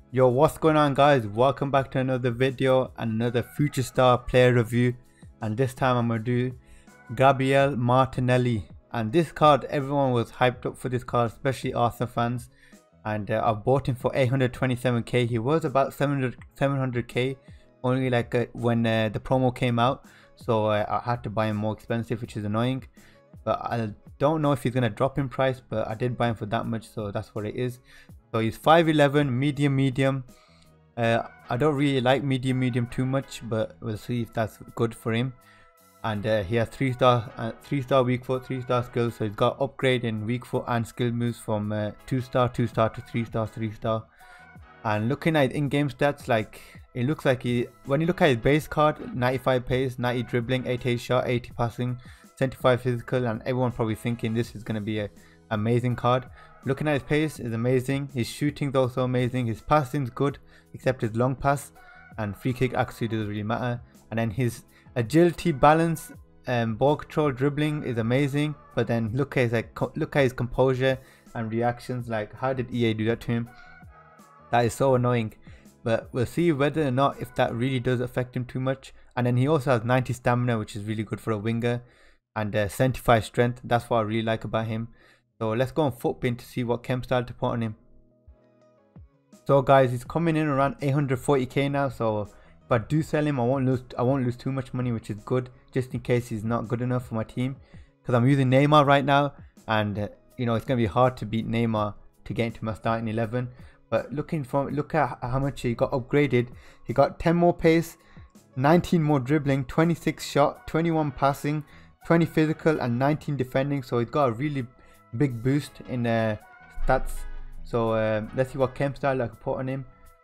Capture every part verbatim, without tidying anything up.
Yo, what's going on, guys? Welcome back to another video and another future star player review. And this time I'm gonna do Gabriel Martinelli. And this card, everyone was hyped up for this card, especially Arsenal fans. And uh, I bought him for eight hundred twenty-seven K. He was about seven hundred K only like uh, when uh, the promo came out. So uh, I had to buy him more expensive, which is annoying. But I don't know if he's gonna drop in price, but I did buy him for that much, so that's what it is. So he's five eleven, medium medium. uh, I don't really like medium medium too much, but we'll see if that's good for him. And uh, he has three star uh, three star weak foot, three star skills, so he's got upgrade in weak foot and skill moves from uh, two star two star to three star three star. And looking at in-game stats, like it looks like he, when you look at his base card, ninety-five pace, ninety dribbling, eighty-eight shot, eighty passing, seventy-five physical, and everyone probably thinking this is going to be a amazing card. Looking at his pace is amazing, his shooting's also amazing, his passing's good except his long pass, and free kick actually doesn't really matter. And then his agility, balance, um, ball control, dribbling is amazing. But then look at his like, look at his composure and reactions. Like, how did E A do that to him? That is so annoying. But we'll see whether or not if that really does affect him too much. And then he also has ninety stamina, which is really good for a winger, and uh, seventy-five strength. That's what I really like about him. So let's go on Footbin to see what chem style to put on him. So guys, he's coming in around eight hundred forty K now. So if I do sell him, I won't lose. I won't lose too much money, which is good, just in case he's not good enough for my team. Because I'm using Neymar right now, and uh, you know it's gonna be hard to beat Neymar to get into my starting eleven. But looking from look at how much he got upgraded. He got ten more pace, nineteen more dribbling, twenty-six shot, twenty-one passing, twenty physical, and nineteen defending. So he's got a really big boost in uh, stats. So uh, let's see what chem style I can put on him.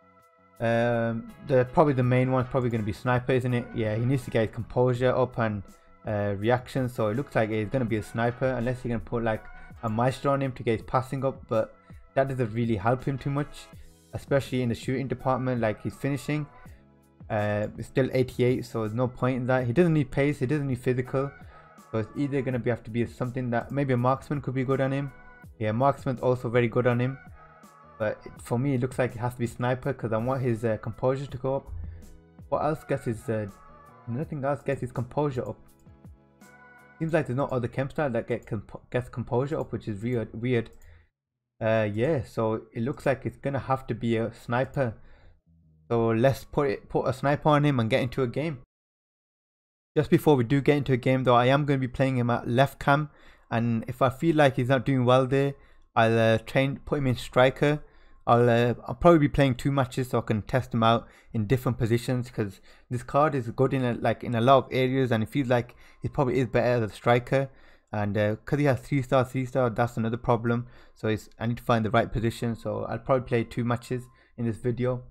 Um, the probably the main one is probably going to be sniper, isn't it? Yeah, he needs to get his composure up and uh, reaction. So it looks like he's going to be a sniper, unless you're going to put like a maestro on him to get his passing up. But that doesn't really help him too much, especially in the shooting department. Like his finishing, uh, it's still eighty-eight, so there's no point in that. He doesn't need pace, he doesn't need physical. So it's either going to be have to be something that maybe a marksman could be good on him. Yeah, marksman's also very good on him. But it, for me, it looks like it has to be sniper because I want his uh, composure to go up. What else gets his, uh, nothing else gets his composure up. Seems like there's no other chem style that get comp gets composure up, which is weird. Weird. Uh, yeah, so it looks like it's going to have to be a sniper. So let's put it, put a sniper on him and get into a game. Just before we do get into a game though, I am going to be playing him at left cam, and if I feel like he's not doing well there, I'll uh, train, put him in striker. I'll uh, I'll probably be playing two matches so I can test him out in different positions, because this card is good in a, like in a lot of areas, and it feels like it probably is better as a striker. And because uh, he has three star, three star, that's another problem. So it's, I need to find the right position. So I'll probably play two matches in this video.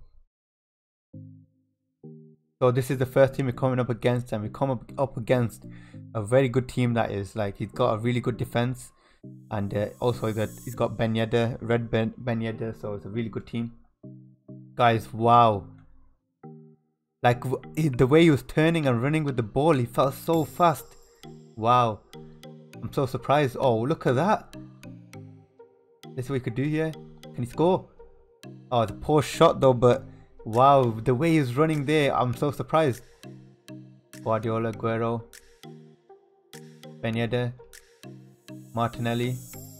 So this is the first team we're coming up against, and we come up, up against a very good team that is like, he's got a really good defense, and uh, also that he's got Ben Yedder, red Ben, Ben Yedder, so it's a really good team. Guys, wow. Like the way he was turning and running with the ball, he felt so fast. Wow. I'm so surprised. Oh, look at that. This is what he could do here. Can he score? Oh, the poor shot though, but wow, the way he's running there, I'm so surprised. Guardiola, Aguero, Ben Yedder, Martinelli.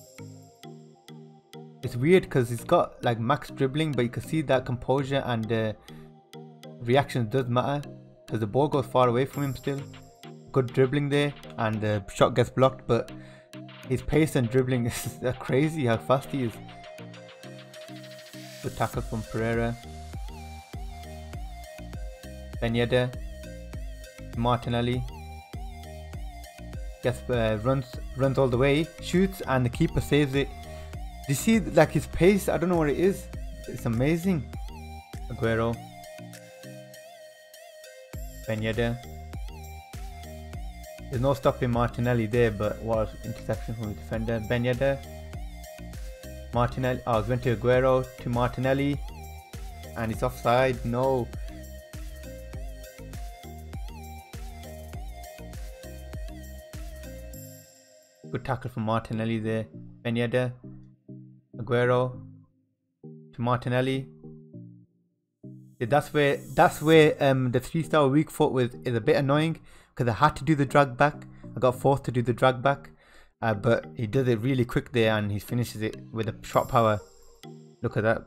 It's weird because he's got like max dribbling, but you can see that composure and uh, reaction does matter because the ball goes far away from him still. Good dribbling there, and the shot gets blocked, but his pace and dribbling is crazy how fast he is. Good tackle from Pereira. Ben Yedder, Martinelli gets uh, runs runs all the way, shoots, and the keeper saves it. Do you see like his pace? I don't know what it is. It's amazing. Aguero, Ben Yedder. There's no stopping Martinelli there, but what interception from the defender. Ben Yedder, Martinelli. Oh, it went to Aguero, to Martinelli, and it's offside. No. Good tackle from Martinelli there. Ben Yedder, Aguero, to Martinelli. Yeah, that's where that's where um the three star weak foot with is a bit annoying because I had to do the drag back. I got forced to do the drag back, uh, but he does it really quick there and he finishes it with a shot power. Look at that.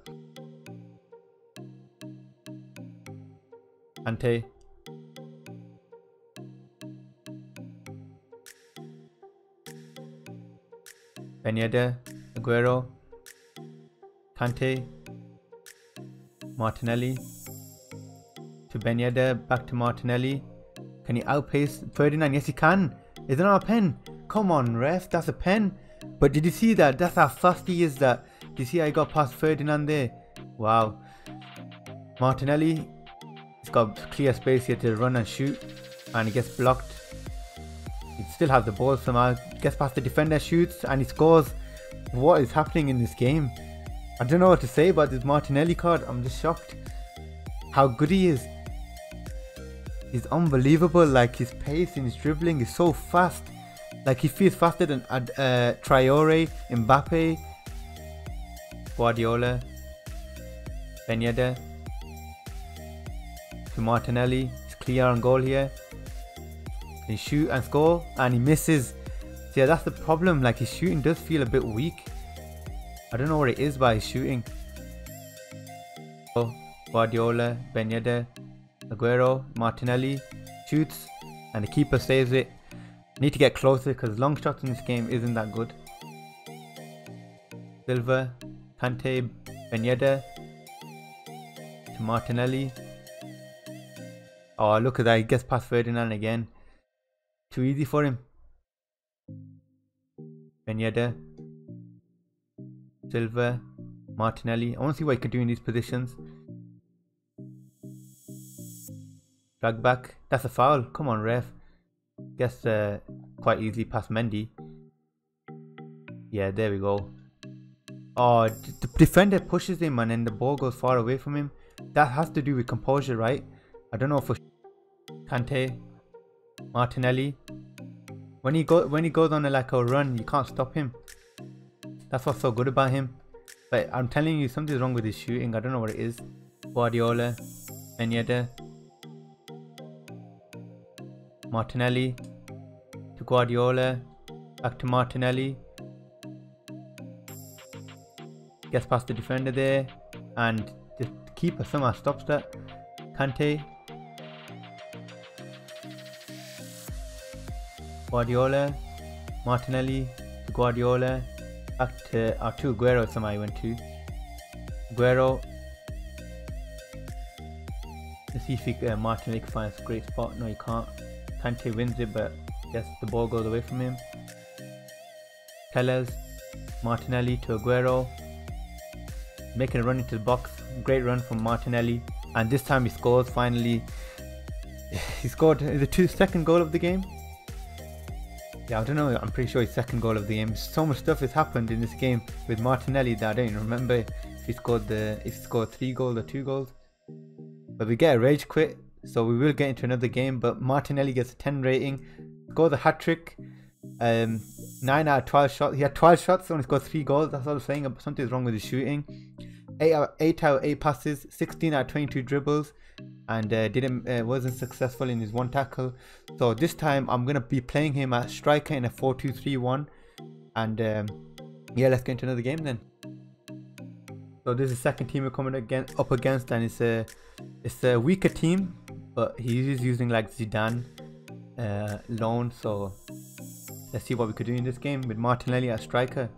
Ante. Ben Yedder, Aguero, Kante, Martinelli, to Ben Yedder, back to Martinelli. Can he outpace Ferdinand? Yes he can. Is it not a pen? Come on ref, that's a pen. But did you see that? That's how fast he is. That. Did you see how he got past Ferdinand there? Wow. Martinelli, he's got clear space here to run and shoot, and he gets blocked. He still has the ball somehow, gets past the defender, shoots, and he scores. What is happening in this game? I don't know what to say about this Martinelli card. I'm just shocked how good he is. He's unbelievable. Like his pace and his dribbling is so fast. Like he feels faster than uh, Traore, Mbappe, Guardiola, Ben Yedder, to Martinelli. He's clear on goal here. He shoot and score, and he misses. So yeah, that's the problem. Like his shooting does feel a bit weak. I don't know what it is by his shooting. Oh, Guardiola, Ben Yedder, Aguero, Martinelli shoots, and the keeper saves it. Need to get closer because long shots in this game isn't that good. Silva, Kante, Ben Yedder, to Martinelli. Oh, look at that. He gets past Ferdinand again. Too easy for him. Ben Yedder, Silva, Martinelli. I want to see what he can do in these positions. Drag back. That's a foul. Come on, ref. Guess uh, quite easily past Mendy. Yeah, there we go. Oh, the defender pushes him and then the ball goes far away from him. That has to do with composure, right? I don't know for Kante, Martinelli. When he go when he goes on a, like a run, you can't stop him. That's what's so good about him. But I'm telling you, something's wrong with his shooting. I don't know what it is. Guardiola, Ben Yedder, Martinelli, to Guardiola, back to Martinelli. Gets past the defender there, and the keeper somehow stops that. Kante, Guardiola, Martinelli, to Guardiola, back to our two Aguero. Somehow he went to Aguero. Let's see if he, uh, Martinelli can find a great spot. No, he can't. Kante wins it, but yes, the ball goes away from him. Tellez, Martinelli to Aguero, making a run into the box. Great run from Martinelli, and this time he scores finally. He scored the two second goal of the game. Yeah, I don't know. I'm pretty sure his second goal of the game. So much stuff has happened in this game with Martinelli that I don't even remember if he scored the if he scored three goals or two goals. But we get a rage quit, so we will get into another game. But Martinelli gets a ten rating, scores a hat trick. Um, nine out of twelve shots. He had twelve shots, only scored three goals. That's all I'm saying. Something's wrong with his shooting. Eight out, eight out of eight passes, sixteen out of twenty-two dribbles, and uh, didn't uh, wasn't successful in his one tackle. So this time I'm gonna be playing him as striker in a four two three one, and um, yeah, let's get into another game then. So this is the second team we're coming again up against, and it's a it's a weaker team, but he is using like Zidane uh, loan. So let's see what we could do in this game with Martinelli as striker.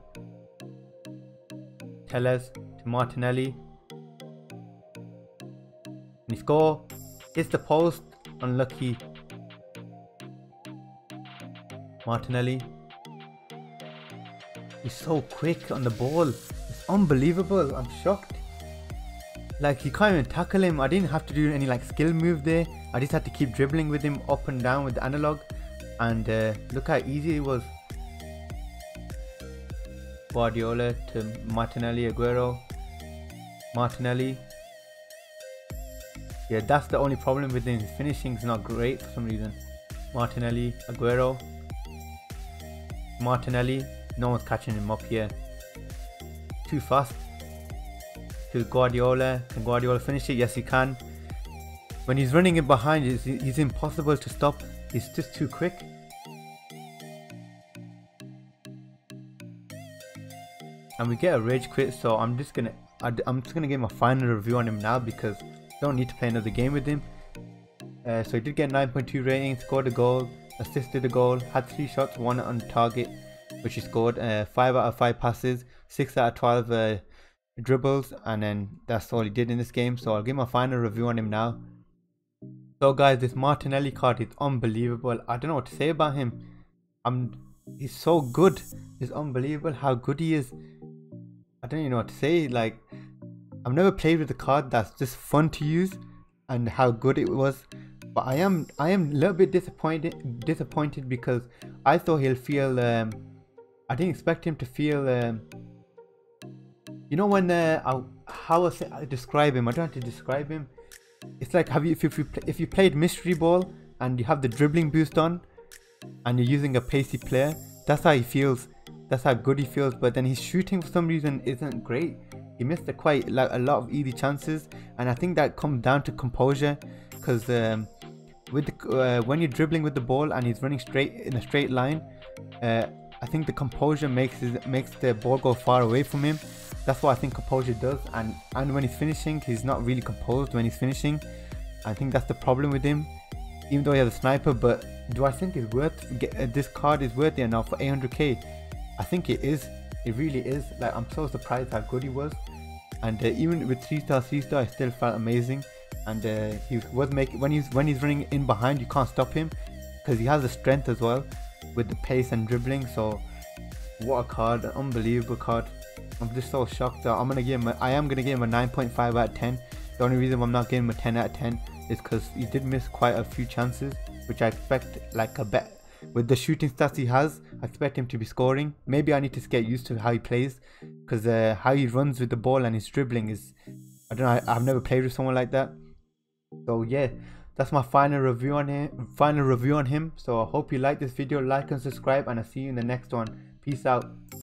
Tellez to Martinelli. And he score. Hits the post. Unlucky. Martinelli. He's so quick on the ball. It's unbelievable. I'm shocked. Like, you can't even tackle him. I didn't have to do any like skill move there. I just had to keep dribbling with him up and down with the analog. And uh, look how easy it was. Guardiola to Martinelli, Aguero, Martinelli. Yeah, that's the only problem with him. His finishing is not great for some reason. Martinelli, Aguero, Martinelli. No one's catching him up here. Too fast. to Guardiola. Can Guardiola finish it? Yes, he can. When he's running in behind, he's, he's impossible to stop. He's just too quick. And we get a rage quit, so I'm just gonna I'm just gonna give him a final review on him now because I don't need to play another game with him. Uh, so he did get nine point two rating, scored a goal, assisted a goal, had three shots, one on target, which he scored. Uh, five out of five passes, six out of twelve uh, dribbles, and then that's all he did in this game. So I'll give him a final review on him now. So guys, this Martinelli card is unbelievable. I don't know what to say about him. I'm he's so good. It's unbelievable how good he is. I don't even know what to say. Like, I've never played with a card that's just fun to use and how good it was. But I am I am a little bit disappointed disappointed because I thought he'll feel um I didn't expect him to feel um you know when uh I, how I, say, I describe him I don't have to describe him. It's like, have you if, if you if you played mystery ball and you have the dribbling boost on and you're using a pacey player, that's how he feels. That's how good he feels. But then his shooting for some reason isn't great. He missed a quite like a lot of easy chances, and I think that comes down to composure. Because um, with the, uh, when you're dribbling with the ball and he's running straight in a straight line, uh, I think the composure makes his, makes the ball go far away from him. That's what I think composure does. And and when he's finishing, he's not really composed when he's finishing. I think that's the problem with him. Even though he has a sniper, but do I think it's worth get, uh, this card is worth it enough for eight hundred K? I think it is. It really is. Like, I'm so surprised how good he was. And uh, even with three star, three star, it still felt amazing. And uh, he was making when he's when he's running in behind, you can't stop him because he has the strength as well with the pace and dribbling. So what a card, an unbelievable card. I'm just so shocked. That I'm gonna give him. A, I am gonna give him a nine point five out of ten. The only reason I'm not giving him a ten out of ten is because he did miss quite a few chances, which I expect like a bet. With the shooting stats he has, I expect him to be scoring. Maybe I need to get used to how he plays, because uh, how he runs with the ball and his dribbling is, I don't know, I, I've never played with someone like that. So yeah, that's my final review on him. Final review on him. So I hope you like this video, like and subscribe, and I'll see you in the next one. Peace out.